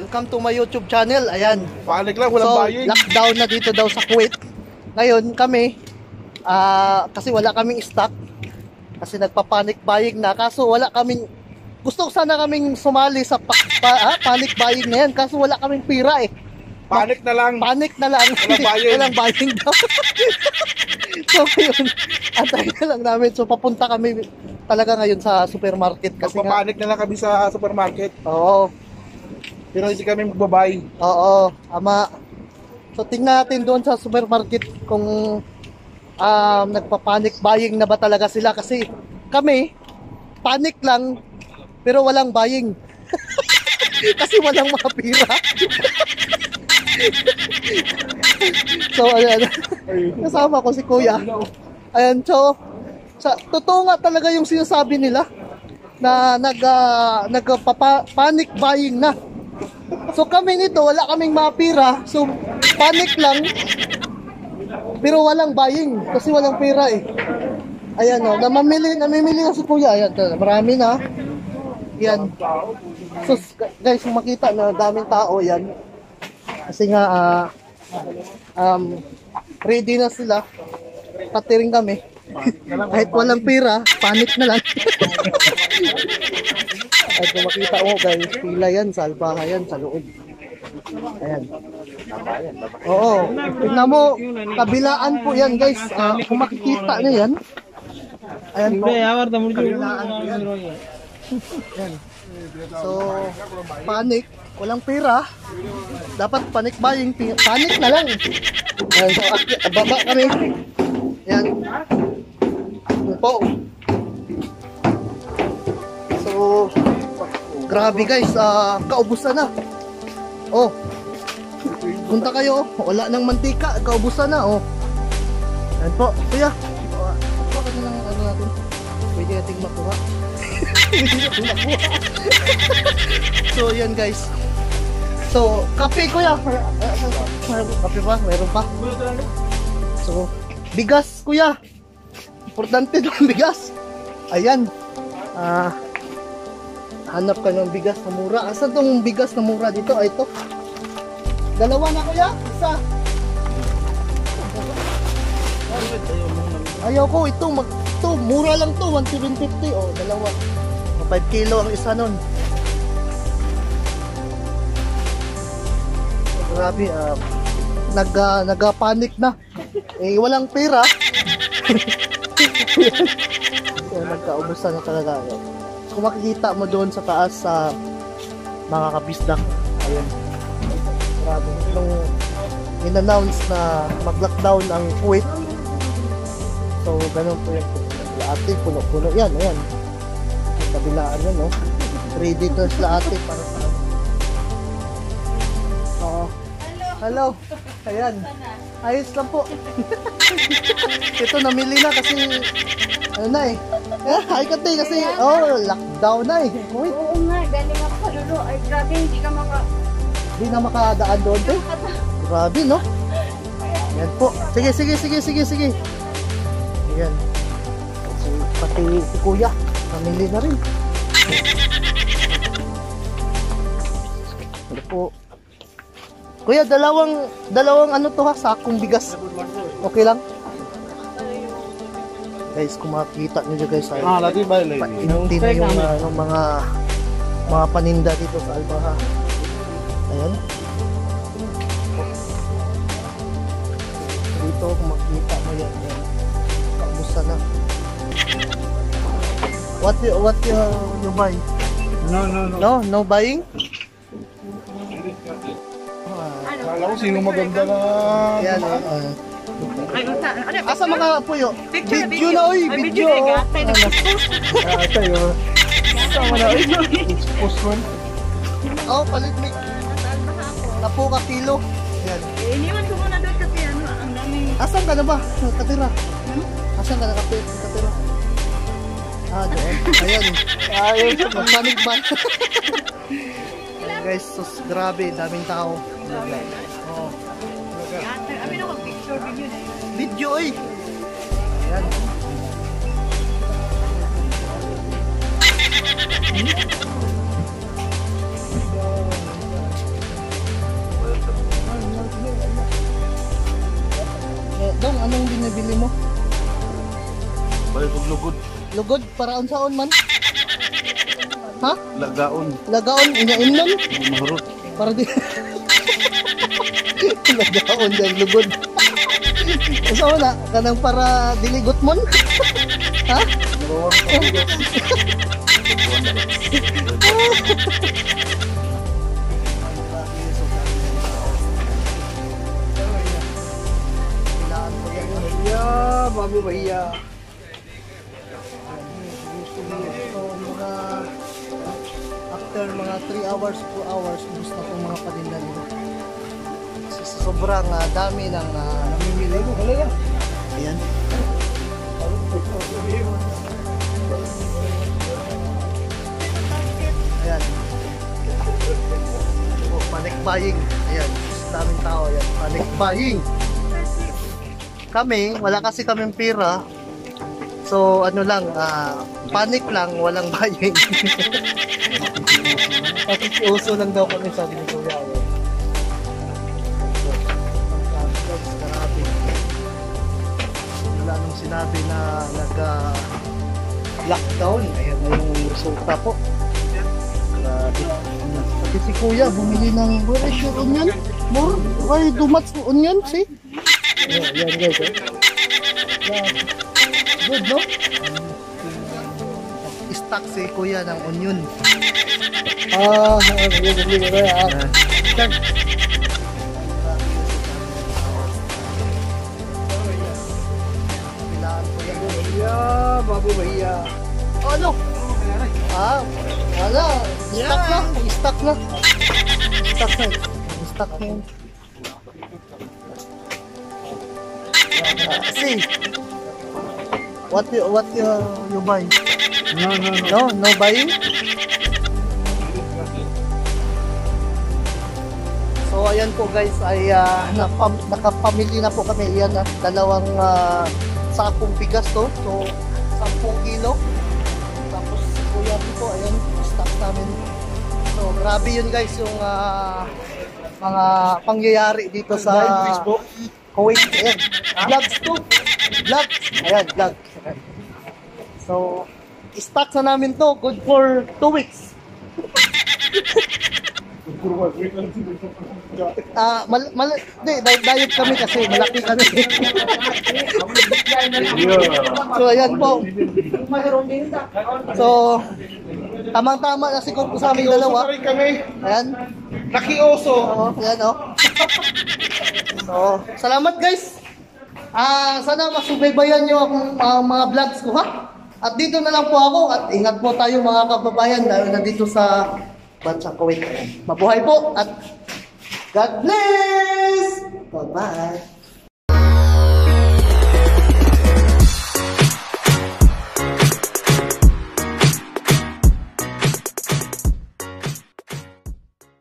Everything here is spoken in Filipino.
welcome to my YouTube channel. Ayan. Panik lang, walang buying. Lockdown na dito daw sa Kuwait. Ngayon kami, kasi wala kaming stock. Kasi nagpa-panic buying na. Kaso wala kaming, gusto sana kaming sumali sa panic buying na yan. Kaso wala kaming pira eh. Panic na lang. Panic na lang. Walang buying. Walang buying daw. So ngayon, antay na lang namin. So papunta kami talaga ngayon sa supermarket. Kasi magpa-panic na lang kami sa supermarket. Oo. Pero hindi kami magbabay. Oo, ama. So tingnan natin doon sa supermarket kung nagpa-panic buying na ba talaga sila. Kasi kami, panic lang, pero walang buying. Kasi walang mga pira. So ayan, kasama ko si Kuya. Ayan, so totoo nga talaga yung sinasabi nila na nagpa-panic buying na. So kami nito, wala kaming mapira. So panic lang, pero walang buying kasi walang pira eh. Ayan o, namimili na si Kuya. Ayan, marami na. Yan. So guys, kung makita na daming tao yan. Kasi nga ready na sila. Catering kami. Kahit walang pira, panic na lang. At kung makita mo guys, pila yan, salbaha yan sa loob. Ayan. Oo. Tignan mo, kabilaan po yan guys. Kung makikita na yan. Ayan po. Kabilaan po yan. Ayan. So, panic. Walang pira. Dapat panic buying. Panic na lang. Ayan. So, baba kami. Ayan. Po. So, grabe guys, kaubusan na. Oh. Punta kayo, wala nang mantika, kaubusan na, oh. Ayan po, kuya. Bakit na lang ano natin? Pwede nating makuha. Pwede nating makuha. So, yan guys. So, kape kuya. Kape pa? Meron pa? So, bigas kuya. Importante doon bigas. Ayan. Hanap ka ng bigas na mura. Asan tong bigas na mura dito? Ay, ito. Dalawa na kuya? Isa. Ayaw ko. Ito mura lang to. 1,750. O, dalawa. 5 kilo ang isa nun. Grabe. Nagpanik na. Eh, walang pera. So, nagkaubusan na talaga. Kung makikita mo doon sa taas sa mga kabisdak, ayun, grabe, nung in-announce na mag-lockdown ang Kuwait. So ganun po yung lahat, puno-puno yan, ayan, kabilaan yan, no? Ready to lahat para sa hello, ayan, ayos lang po. Ito namili na kasi ano na eh. Hi Kati kasi lockdown na eh. Wait. Oo nga, galing ako sa lulo. Ay grabe, hindi na makadaan doon to. Grabe no? Yan po. Sige. Ayan. So, pati si Kuya, namili na rin. Ano po? Kuya, dalawang ano to ha, sakong bigas. Okay lang? Guys, kung makikita nyo guys, lagi ba lady? Painti na yung mga paninda dito sa Albaha. Ayan. Dito, kung makikita mo yan, kamusta na. What you buy? No buying? Alam ko sino maganda na. Yan, asa mga puyo? Video na oy, video. Tayo. Sama na oy. Post one. Oh, palit mi. Napo ka kilo. Yan. Iniwan ko muna doon kasi ang dami. Asan ka na ba? Katira. Asan ka na katira? Doon. Ayan. Ayun, magpanik ba? Guys, sus, grabe, daming tao. Oh. Kami na mag-picture video na yun. Video eh. Ayan. Anong binibili mo? Balik kong lugod. Lugod para unsaon man? Ha? Lagaon. Lagaon inain nun? Mahurot. Para di lagaon dyan lugod. Unsaon na? Kanang para diligot mon? Ha? Marawang pabigas. Iya, bago ba iya? Mga after mga 3 hours, 4 hours, gusto na itong mga paninda nila. Sobrang dami ng namimili mo. Ayan. Ayan. Oh, panic buying. Ayan. Daming tao. Ayan. Panic buying. Kami, wala kasi kaming pera. So, ano lang, panic lang, walang buying. Nakikiuso lang daw kami, sabi ni Kuya. Grabe. Wala nung sinabi na nag-lockdown. Ayan na yung resulta po. Grabe. Pati si Kuya, bumili ng, where is your onion? More? Why too much onion? See? Yan guys, good, no? Stock si Kuya ng onion. Bago ba iya? Ano? Wala. Stock na. Stock na. Stock na. Stock na. See, what you buy? No buying. So ayan po guys, ay nakapamili na po kami. Iyan na dalawang sakong bigas to. So 10 kilo. Tapos kuya po, ayan stock namin. So grabe yun guys yung mga pangyayari dito sa Kuwait. Ayan. Vlogs to. Vlogs. Ayan, vlog. So, stock na namin to. Good for 2 weeks. Diet kami kasi malaki kami. So, ayan po. So, tamang-tama na siguro sa aming dalawa. Ayan. Nakioso. Ayan, oh. So, salamat guys. Sana masubaybayan nyo ang mga vlogs ko, ha? At dito na lang po ako at ingat po tayo mga kababayan dahil nandito sa Bansa Kuwait. Mabuhay po at God bless! Bye-bye!